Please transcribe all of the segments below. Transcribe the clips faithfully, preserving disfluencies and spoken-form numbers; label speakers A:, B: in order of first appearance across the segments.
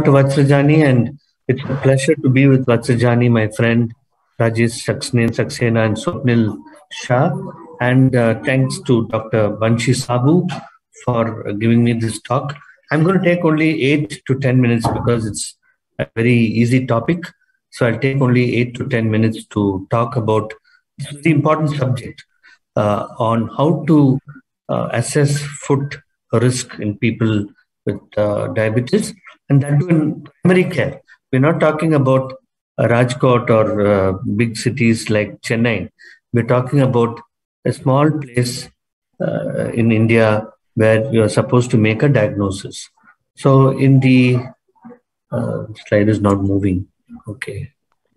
A: Doctor Vatsrajani, and it's a pleasure to be with Vatsrajani, my friend Rajesh Saxena and Swapnil Shah. And uh, thanks to Doctor Banshi Sabu for giving me this talk. I'm going to take only eight to ten minutes because it's a very easy topic. So I'll take only eight to ten minutes to talk about this very important subject uh, on how to uh, assess food risk in people with uh, diabetes, and that too in primary care. We're not talking about uh, Rajkot or uh, big cities like Chennai. We're talking about a small place uh, in India where you're supposed to make a diagnosis. So in the uh, slide is not moving. Okay.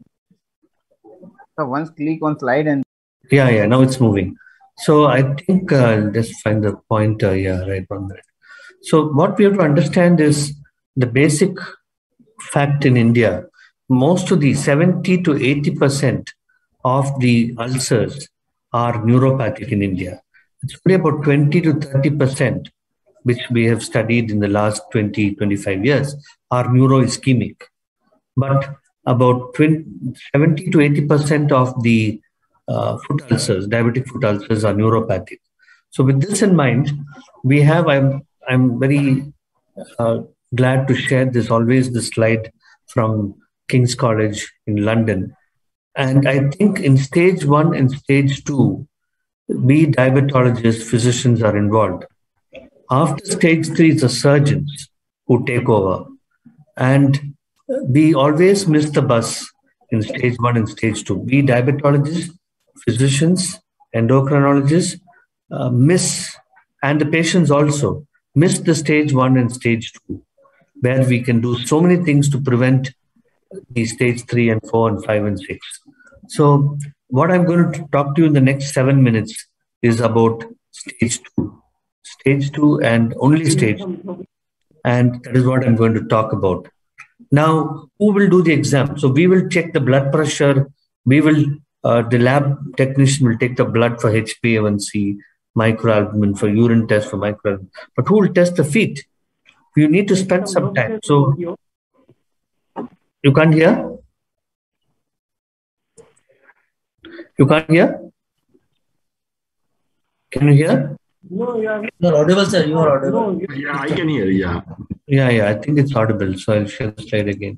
B: So once click on slide and
A: yeah, yeah, now it's moving. So I think uh, I'll just find the pointer. Yeah, right on that. So what we have to understand is the basic fact in India. Most of the seventy to eighty percent of the ulcers are neuropathic in India. It's only about twenty to thirty percent, which we have studied in the last twenty, twenty-five years, are neuroischemic. But about seventy to eighty percent of the uh, foot ulcers, diabetic foot ulcers, are neuropathic. So with this in mind, we have, I'm, I'm very uh, glad to share this, always the slide from King's College in London. And I think in stage one and stage two, we diabetologists, physicians are involved. After stage three, it's the surgeons who take over. And we always miss the bus in stage one and stage two. We diabetologists, physicians, endocrinologists uh, miss, and the patients also miss the stage one and stage two, where we can do so many things to prevent the stage three and four and five and six. So what I'm going to talk to you in the next seven minutes is about stage two, stage two and only stage two. And that is what I'm going to talk about. Now, who will do the exam? So we will check the blood pressure. We will, uh, the lab technician will take the blood for H b A one C, microalbumin, for urine test for microalbumin. But who will test the feet? You need to spend some time. So you can't hear? You can't hear? Can you hear?
C: No, yeah.
D: You're audible, sir. You are audible.
C: No, yeah, I can hear. Yeah.
A: Yeah, yeah. I think it's audible. So I'll share the slide again.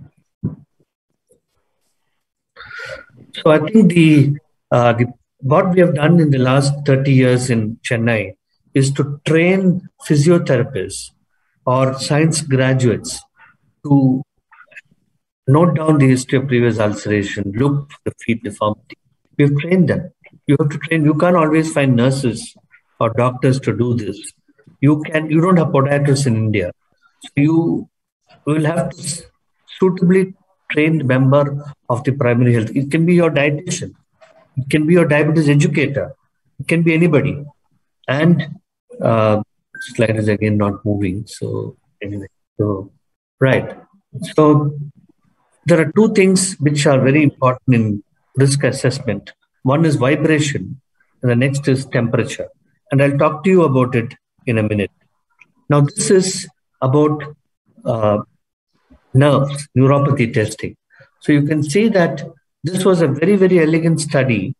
A: So I think the, uh, the what we have done in the last thirty years in Chennai is to train physiotherapists or science graduates to note down the history of previous ulceration, look for the feet deformity. We've trained them. You have to train. You can't always find nurses or doctors to do this. You can. You don't have podiatrists in India. So you will have to suitably trained member of the primary health. It can be your dietitian. It can be your diabetes educator. It can be anybody. And uh, slide is again not moving. So anyway, so right. So there are two things which are very important in risk assessment. One is vibration, and the next is temperature. And I'll talk to you about it in a minute. Now, this is about uh, nerves, neuropathy testing. So you can see that this was a very, very elegant study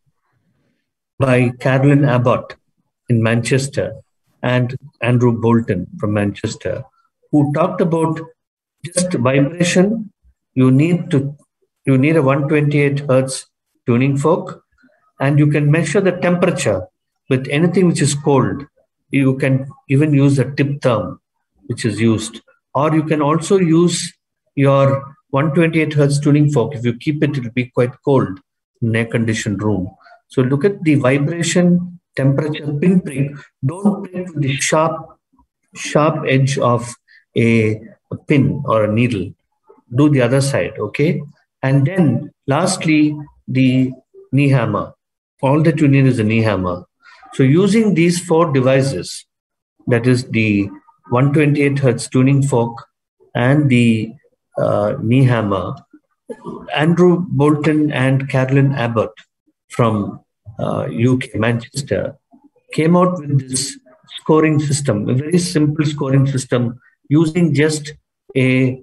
A: by Carolyn Abbott in Manchester and Andrew Bolton from Manchester, who talked about just vibration. You need to, you need a one twenty-eight hertz tuning fork, and you can measure the temperature with anything which is cold. You can even use a tip therm, which is used, or you can also use your one twenty-eight hertz tuning fork. If you keep it, it will be quite cold in an air-conditioned room. So look at the vibration, temperature, pinprick. Don't prick with the sharp, sharp edge of a, a pin or a needle. Do the other side, okay? And then lastly, the knee hammer. All that you need is a knee hammer. So using these four devices, that is the one twenty-eight hertz tuning fork and the uh, knee hammer, Andrew Bolton and Carolyn Abbott from uh, U K, Manchester, came out with this scoring system, a very simple scoring system using just a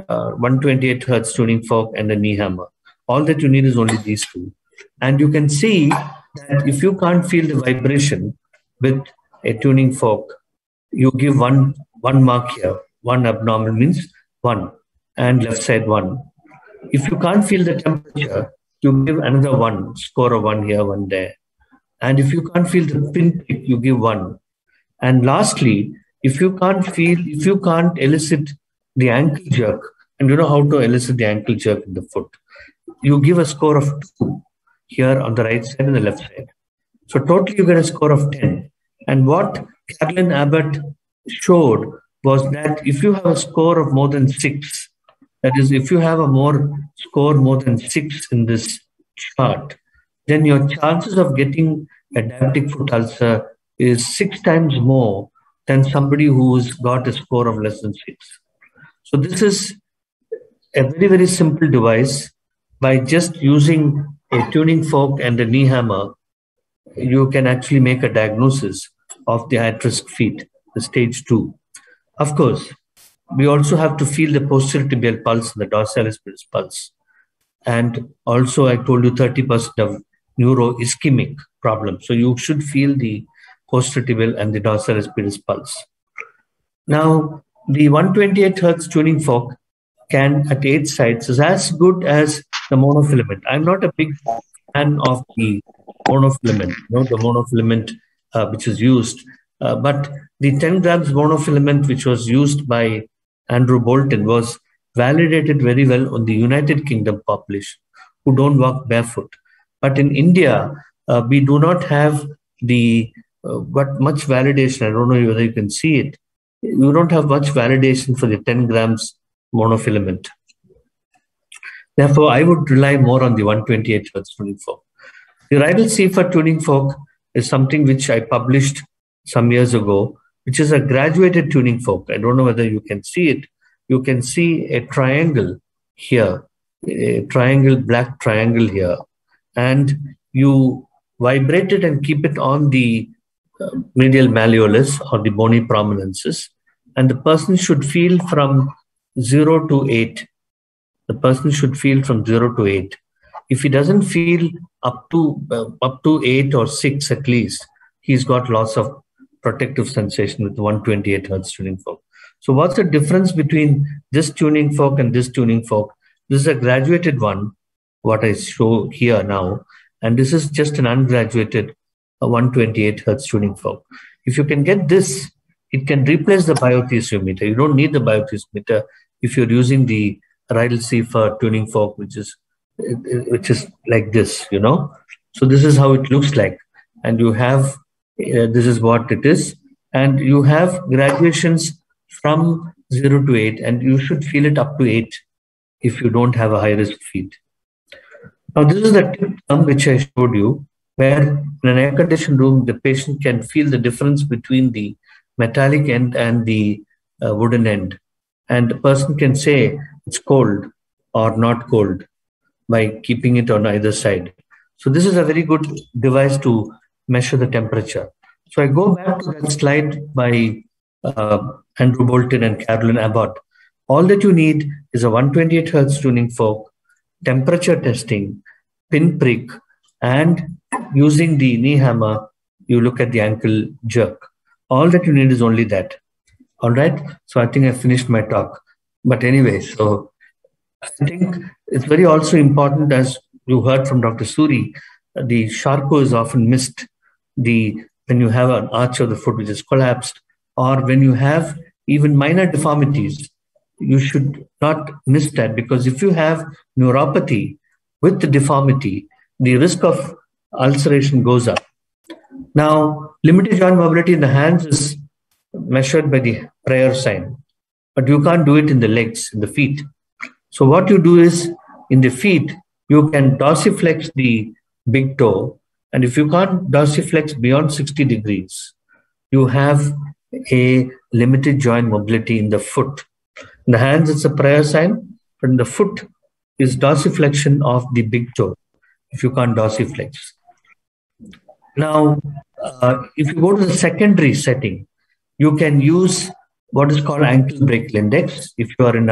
A: uh, one twenty-eight hertz tuning fork and a knee hammer. All that you need is only these two. And you can see that if you can't feel the vibration with a tuning fork, you give one, one mark here. One abnormal means one, and left side one. If you can't feel the temperature, you give another one, score of one here, one there. And if you can't feel the pinprick, you give one. And lastly, if you can't feel, if you can't elicit the ankle jerk, and you know how to elicit the ankle jerk in the foot, you give a score of two here on the right side and the left side. So totally you get a score of ten. And what Carolyn Abbott showed was that if you have a score of more than six, that is, if you have a more score more than six in this chart, then your chances of getting a diabetic foot ulcer is six times more than somebody who's got a score of less than six. So this is a very, very simple device. By just using a tuning fork and a knee hammer, you can actually make a diagnosis of the at-risk feet, the stage two. Of course, we also have to feel the posterior tibial pulse and the dorsalis pedis pulse. And also, I told you thirty percent of neuroischemic problems. So you should feel the posterior tibial and the dorsalis pedis pulse. Now, the one twenty-eight hertz tuning fork can, at eight sides, is as good as the monofilament. I'm not a big fan of the monofilament, you know, the monofilament uh, which is used. Uh, but the ten grams monofilament which was used by Andrew Bolton was validated very well on the United Kingdom population who don't walk barefoot. But in India, uh, we do not have the uh, but much validation. I don't know whether you can see it. You don't have much validation for the ten grams monofilament. Therefore, I would rely more on the one twenty-eight hertz tuning fork. The Rydell Seifer tuning fork is something which I published some years ago, which is a graduated tuning fork. I don't know whether you can see it. You can see a triangle here, a triangle, black triangle here. And you vibrate it and keep it on the uh, medial malleolus or the bony prominences. And the person should feel from zero to eight. The person should feel from zero to eight. If he doesn't feel up to uh, up to eight or six at least, he's got lots of protective sensation with one twenty-eight hertz tuning fork. So what's the difference between this tuning fork and this tuning fork? This is a graduated one, what I show here now, and this is just an ungraduated uh, one twenty-eight hertz tuning fork. If you can get this, it can replace the biothesiometer. You don't need the biothesiometer if you're using the Rydell Seifer tuning fork, which is which is like this, you know. So this is how it looks like, and you have uh, this is what it is, and you have graduations from zero to eight, and you should feel it up to eight if you don't have a high risk feet. Now this is the tip thumb which I showed you, where in an air-conditioned room the patient can feel the difference between the metallic end and the uh, wooden end, and the person can say it's cold or not cold by keeping it on either side. So this is a very good device to measure the temperature. So I go back to that slide by uh, Andrew Bolton and Carolyn Abbott. All that you need is a one twenty-eight hertz tuning fork, temperature testing, pinprick, and using the knee hammer, you look at the ankle jerk. All that you need is only that. All right. So I think I finished my talk. But anyway, so I think it's very also important, as you heard from Doctor Suri, the Charcot is often missed the when you have an arch of the foot which is collapsed, or when you have even minor deformities. You should not miss that, because if you have neuropathy with the deformity, the risk of ulceration goes up. Now, limited joint mobility in the hands is measured by the prayer sign, but you can't do it in the legs, in the feet. So what you do is, in the feet, you can dorsiflex the big toe, and if you can't dorsiflex beyond sixty degrees, you have a limited joint mobility in the foot. In the hands, it's a prayer sign, but in the foot is dorsiflexion of the big toe, if you can't dorsiflex. Now, uh, if you go to the secondary setting, you can use what is called ankle brachial index. If you are in a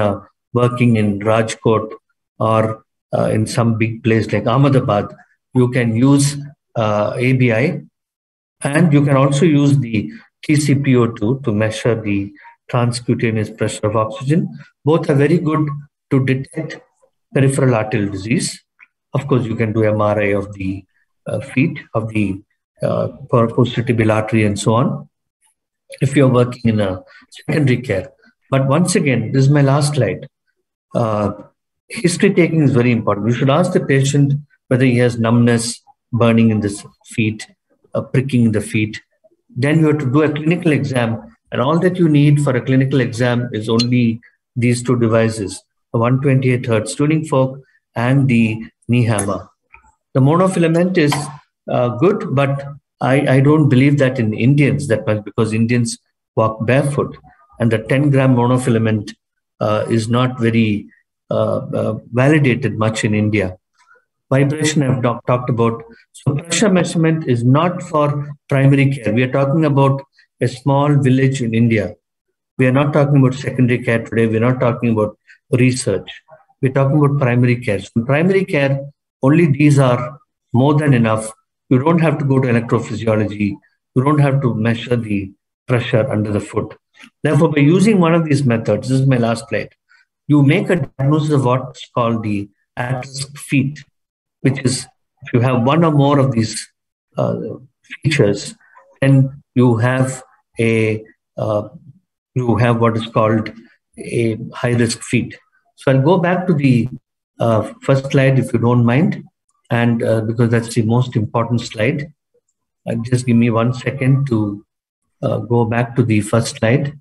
A: working in Rajkot or uh, in some big place like Ahmedabad, you can use uh, A B I, and you can also use the T C P O two to measure the transcutaneous pressure of oxygen. Both are very good to detect peripheral arterial disease. Of course, you can do M R I of the uh, feet, of the uh, posterior artery and so on, if you're working in a secondary care. But once again, this is my last slide. Uh, history taking is very important. You should ask the patient whether he has numbness, burning in the feet, uh, pricking in the feet. Then you have to do a clinical exam, and all that you need for a clinical exam is only these two devices, the one twenty-eight hertz tuning fork and the knee hammer. The monofilament is uh, good, but I, I don't believe that in Indians that much, because Indians walk barefoot, and the ten gram monofilament uh, is not very uh, uh, validated much in India. Vibration I've talked about. So pressure measurement is not for primary care. We are talking about a small village in India. We are not talking about secondary care today. We're not talking about research. We're talking about primary care. So in primary care, only these are more than enough. You don't have to go to electrophysiology. You don't have to measure the pressure under the foot. Therefore, by using one of these methods, this is my last slide, you make a diagnosis of what's called the at-risk feet, which is if you have one or more of these uh, features, then you have a uh, you have what is called a high-risk feet. So I'll go back to the uh, first slide, if you don't mind, and uh, because that's the most important slide. Uh, just give me one second to uh, go back to the first slide,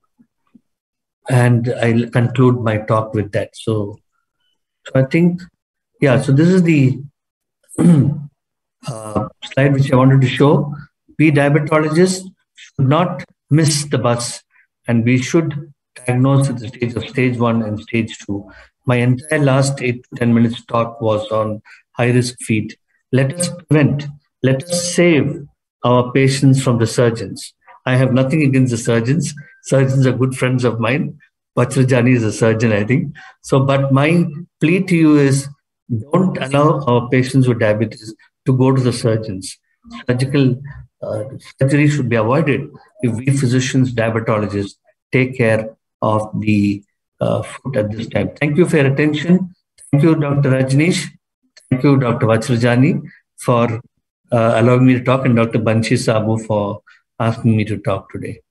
A: and I'll conclude my talk with that. So, so I think, yeah, so this is the uh, slide which I wanted to show. We diabetologists should not miss the bus, and we should diagnose at the stage of stage one and stage two. My entire last eight to ten minutes talk was on high-risk feet. Let us prevent, let us save our patients from the surgeons. I have nothing against the surgeons. Surgeons are good friends of mine. Vajrajani is a surgeon, I think. So, but my plea to you is, don't allow our patients with diabetes to go to the surgeons. Surgical uh, surgery should be avoided if we physicians, diabetologists, take care of the uh, foot at this time. Thank you for your attention. Thank you, Doctor Rajneesh. Thank you, Doctor Vajrajani, for uh, allowing me to talk, and Doctor Banshi Sabu for asking me to talk today.